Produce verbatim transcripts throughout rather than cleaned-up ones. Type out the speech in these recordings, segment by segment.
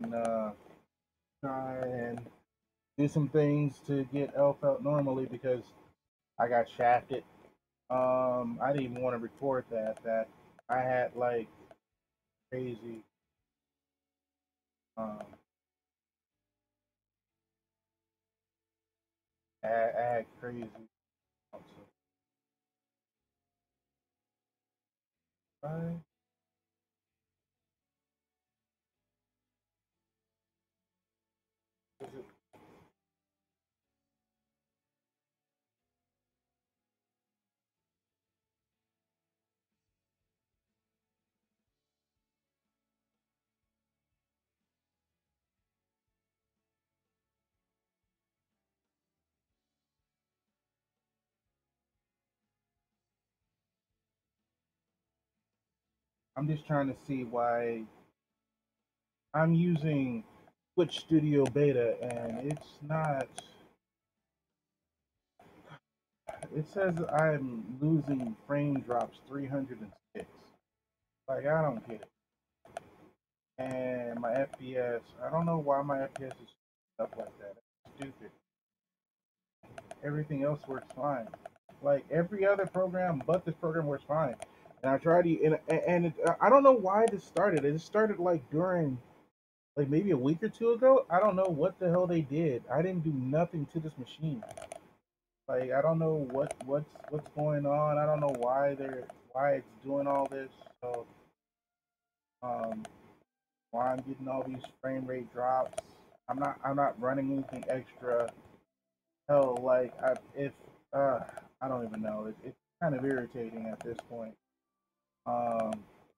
and uh, try and do some things to get Elf out normally because I got shafted. Um, I didn't even want to record that. That I had like crazy. Um, I, I had crazy. Right. I'm just trying to see why I'm using Twitch Studio Beta and it's not. It says I'm losing frame drops three hundred six. Like I don't get it. And my F P S, I don't know why my F P S is up like that. It's stupid. Everything else works fine. Like every other program, but this program works fine. And I tried to, and and it, I don't know why this started. It started like during, like maybe a week or two ago. I don't know what the hell they did. I didn't do nothing to this machine. Like I don't know what what's what's going on. I don't know why they're why it's doing all this. So um, why I'm getting all these frame rate drops. I'm not I'm not running anything extra. Hell, like I if uh I don't even know. It, it's kind of irritating at this point. Um,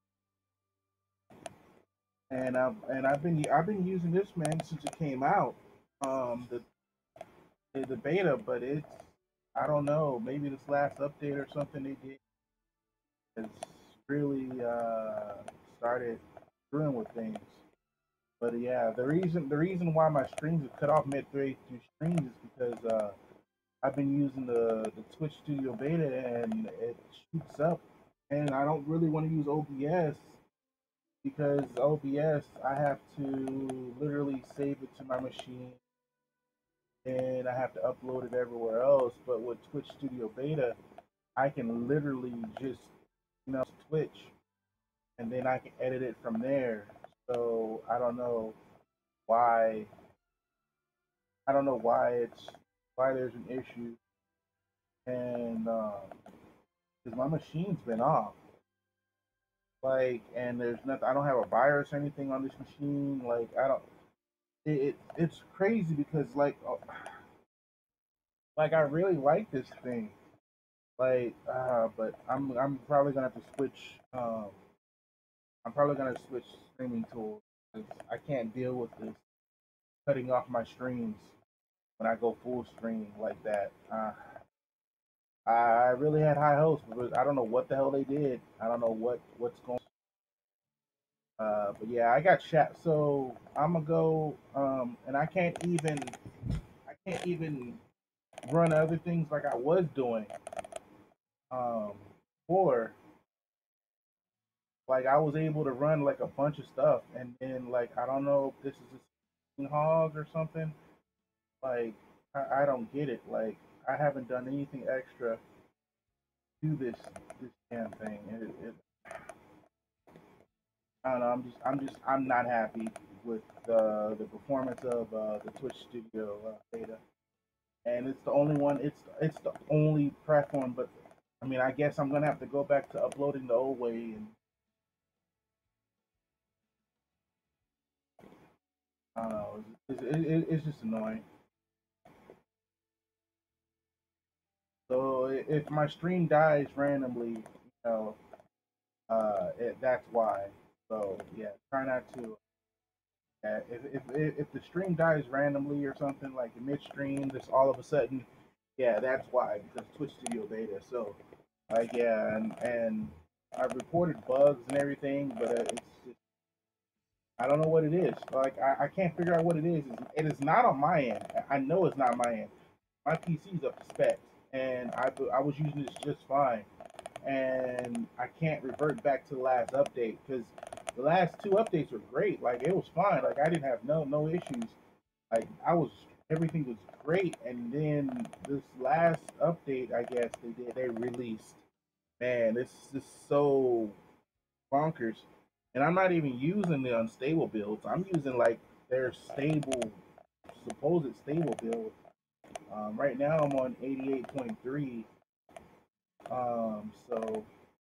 and I've and I've been I've been using this man since it came out. Um, the the, the beta, but it's I don't know. Maybe this last update or something they did has really uh started screwing with things. But yeah, the reason the reason why my streams are cut off midway through streams is because uh, I've been using the the Twitch Studio Beta and it shoots up, and I don't really want to use O B S because O B S I have to literally save it to my machine and I have to upload it everywhere else. But with Twitch Studio Beta, I can literally just you know Twitch and then I can edit it from there. So I don't know why I don't know why it's why there's an issue, and because um, my machine's been off, like, and there's nothing. I don't have a virus or anything on this machine. Like, I don't. It, it it's crazy because like uh, like I really like this thing. Like, uh, but I'm I'm probably gonna have to switch. Um, I'm probably gonna switch streaming tools because I can't deal with this cutting off my streams when I go full stream like that. Uh, I really had high hopes, but I don't know what the hell they did. I don't know what what's going. Uh, but yeah, I got shot. So I'm gonna go, um, and I can't even I can't even run other things like I was doing. Um, before like I was able to run like a bunch of stuff, and then like I don't know if this is just hog or something. Like I, I don't get it. Like I haven't done anything extra to this this damn thing. It, it, I don't know. I'm just, I'm just, I'm not happy with uh, the performance of uh, the Twitch Studio uh, beta, and it's the only one. It's, it's the only platform. But I mean, I guess I'm gonna have to go back to uploading the old way, and I don't know. It's, it, it, it's just annoying. So if my stream dies randomly, you know, uh, it, that's why. So yeah, try not to. Uh, if, if if if the stream dies randomly or something like midstream, just all of a sudden, yeah, that's why because Twitch Studio Beta. So like yeah, and and I've reported bugs and everything, but uh, it's just, I don't know what it is. Like I, I can't figure out what it is. It is not on my end. I know it's not my end. My P C's up to specs, and I I was using this just fine, and I can't revert back to the last update because the last two updates were great. Like it was fine. Like I didn't have no no issues. Like I was everything was great. And then this last update, I guess they did they released. Man, this is so bonkers. And I'm not even using the unstable builds. I'm using like their stable, supposed stable build. Um, right now I'm on eighty-eight point three. Um, so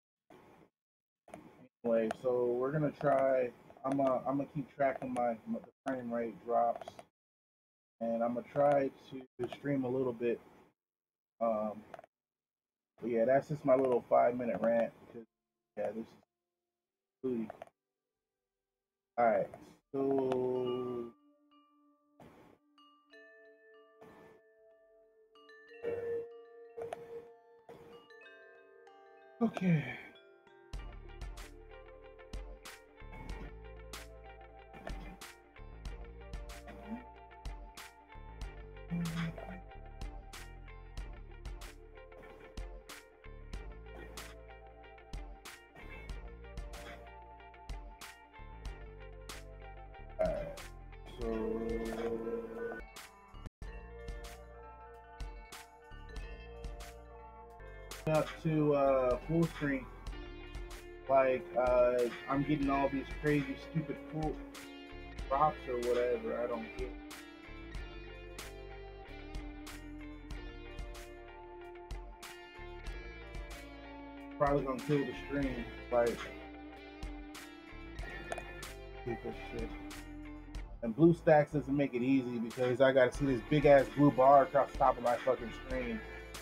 anyway, so we're gonna try. I'm uh, I'm gonna keep track of my, my the frame rate drops, and I'm gonna try to stream a little bit. Um, but yeah, that's just my little five minute rant because yeah, this is booty. All right, so okay. Alright, so up to uh, full screen. Like uh, I'm getting all these crazy, stupid full drops or whatever. I don't get. Probably gonna kill the stream. Like, piece of shit. And BlueStacks doesn't make it easy because I gotta see this big ass blue bar across the top of my fucking screen.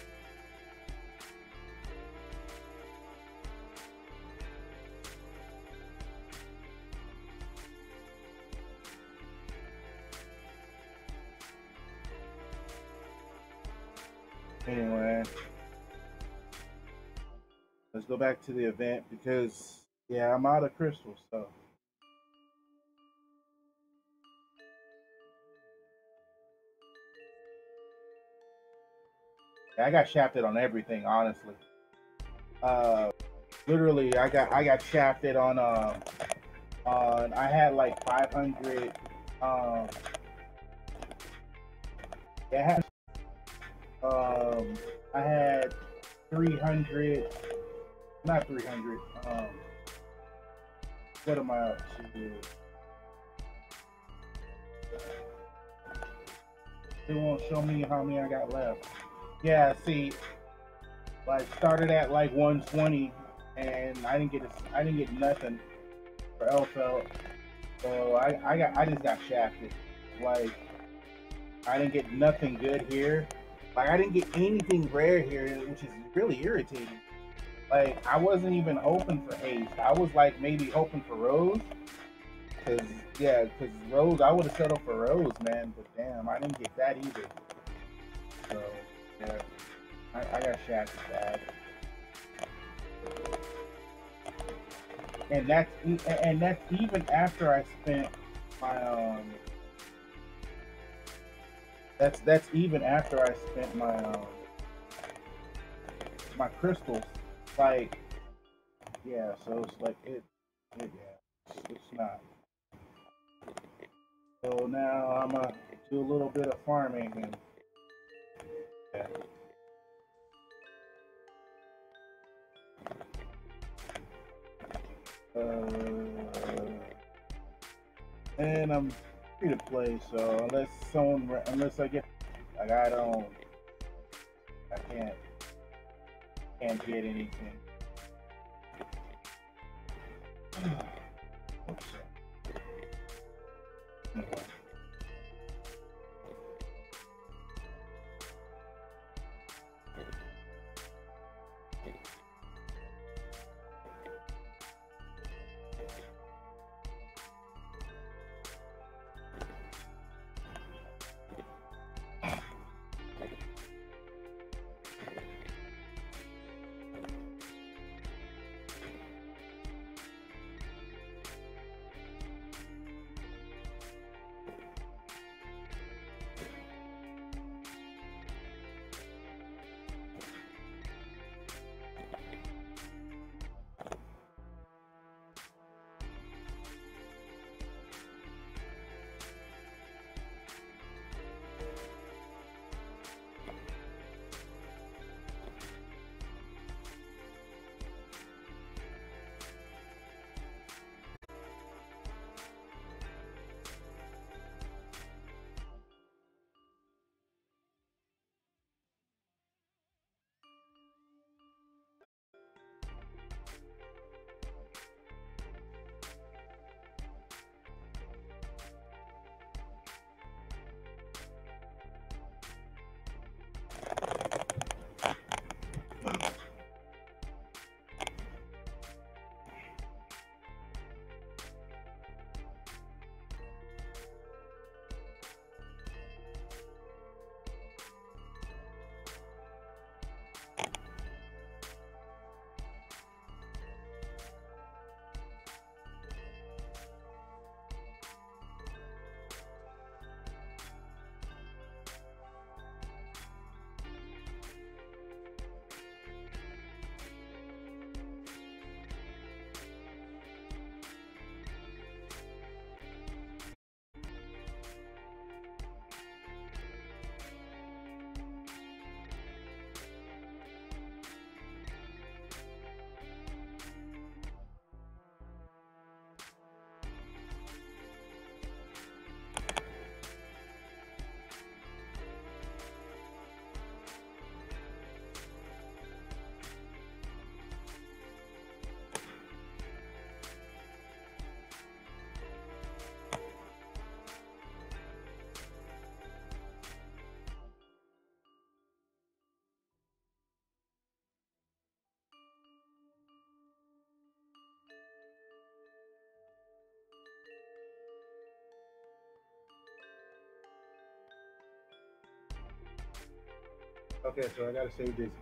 Anyway, let's go back to the event because yeah, I'm out of crystals, so. I got shafted on everything, honestly. Uh, literally, I got I got shafted on uh, on I had like five hundred. Um, I had um, I had three hundred, not three hundred. Um, what am I up to? It won't show me how many I got left. Yeah, see, like started at like one twenty, and I didn't get a, I didn't get nothing for Elfeld, so I I got I just got shafted. Like I didn't get nothing good here. Like I didn't get anything rare here, which is really irritating. Like I wasn't even hoping for haste. I was like maybe hoping for Rose, cause yeah, cause Rose I would have settled for Rose, man. But damn, I didn't get that either. So yeah. I, I got shafted bad, and that's and that's even after I spent my um. That's that's even after I spent my um my crystals, like yeah. So it's like it, it yeah, it's not. So now I'm gonna do a little bit of farming and yeah. Uh, and I'm free to play. So unless someone, unless I get, like I don't, I can't, can't get anything. Oops. Anyway. Okay, so I gotta save this.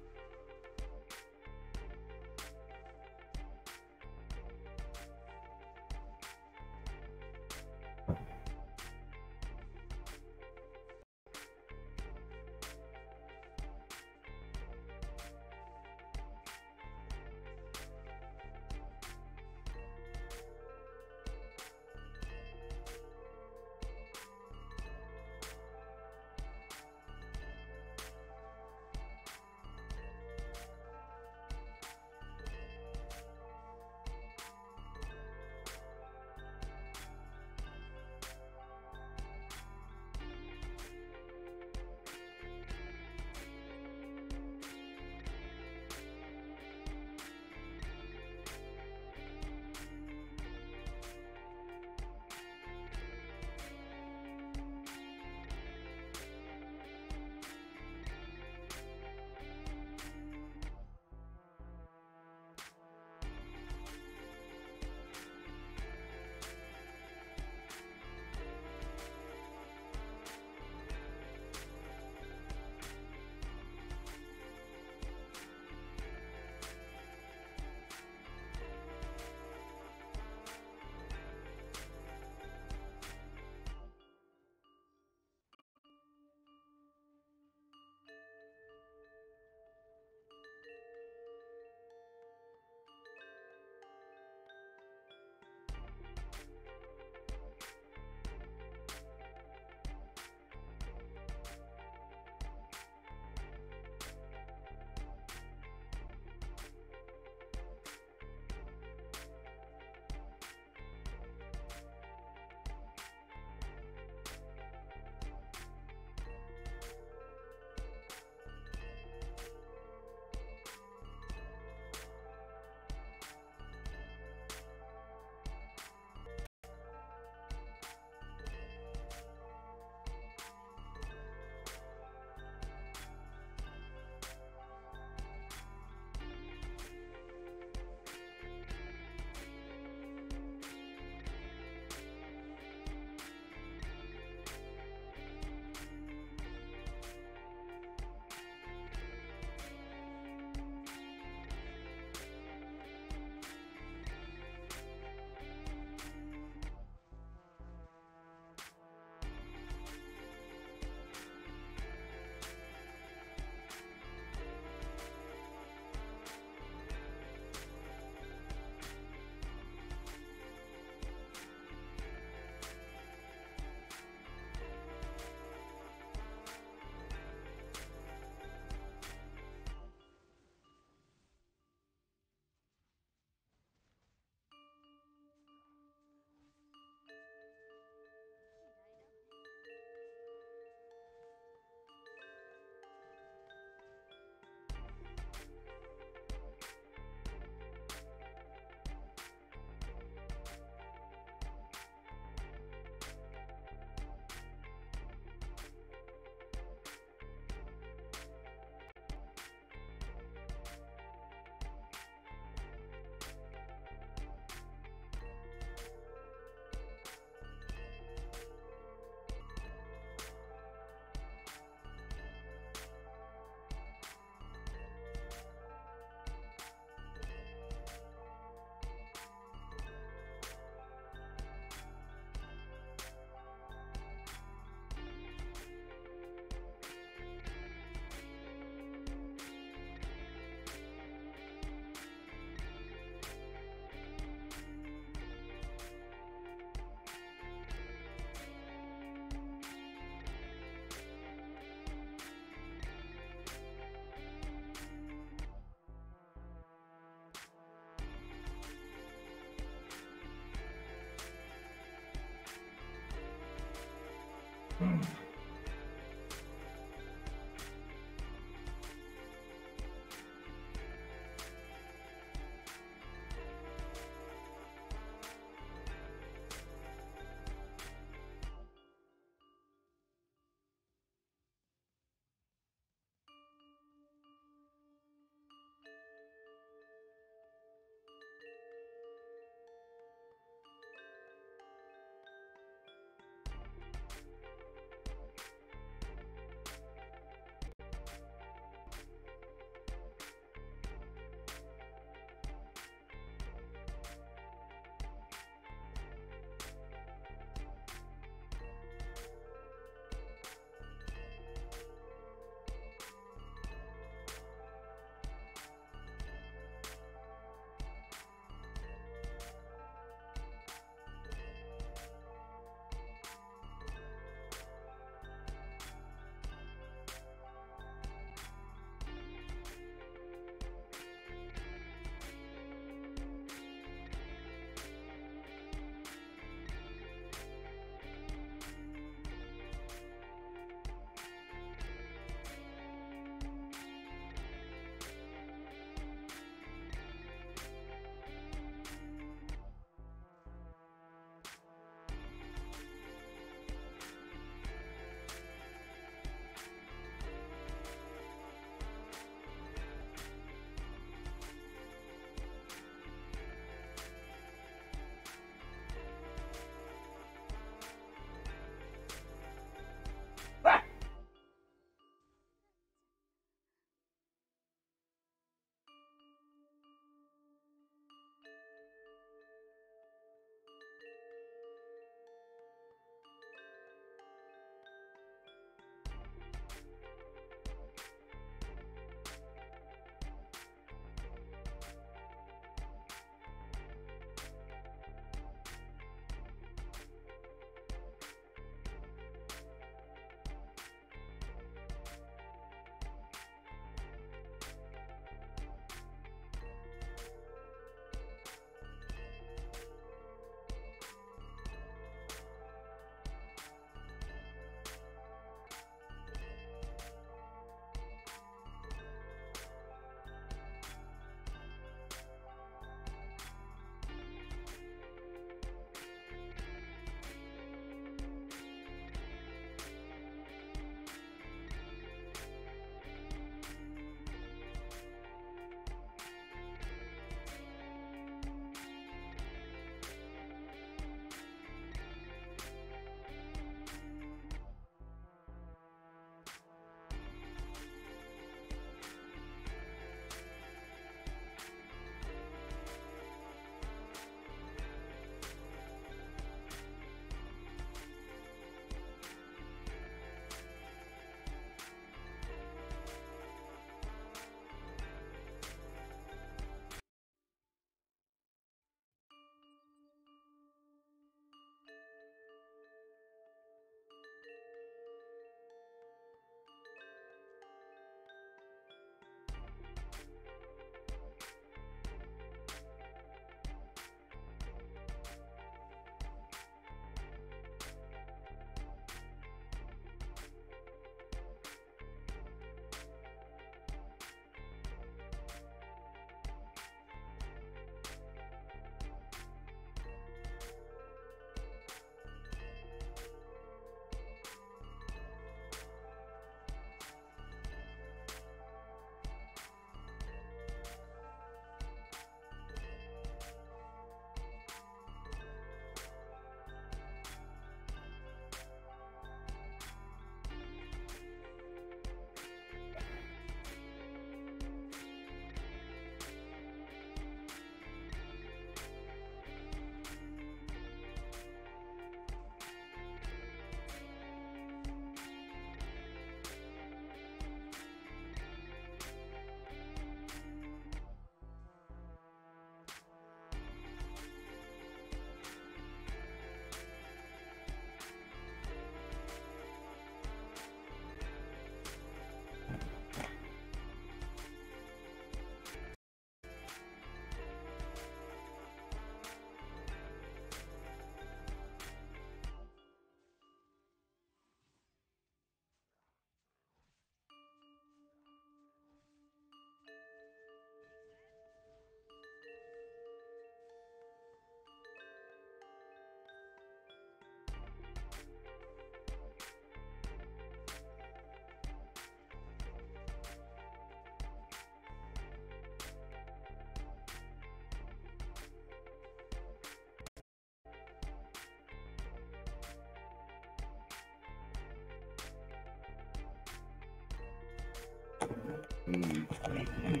Mm.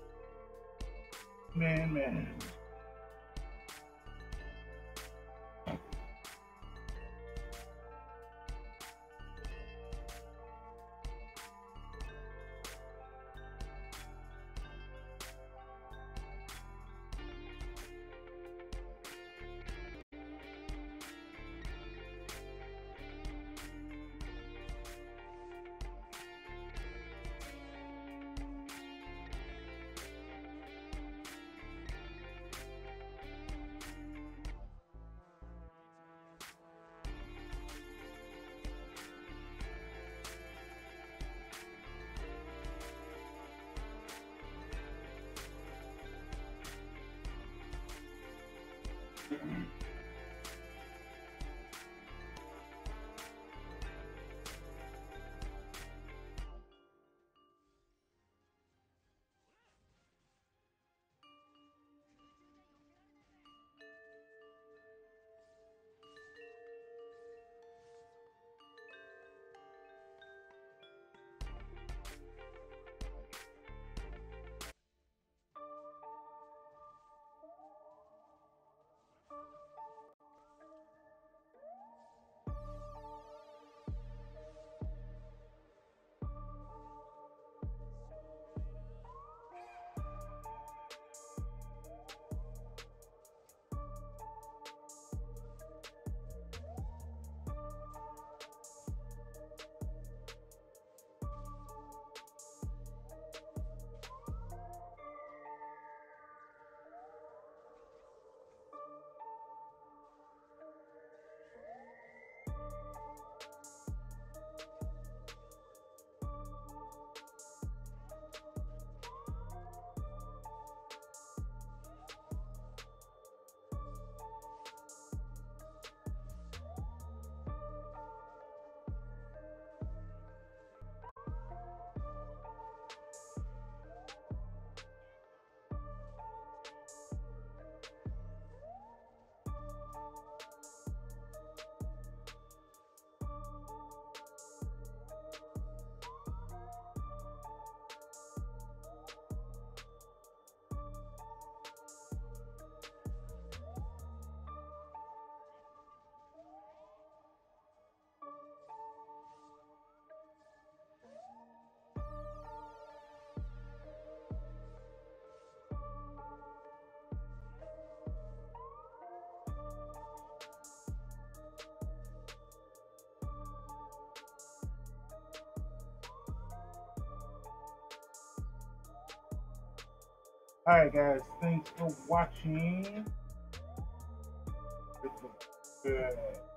Man, man. All right, guys. Thanks for watching. It's good.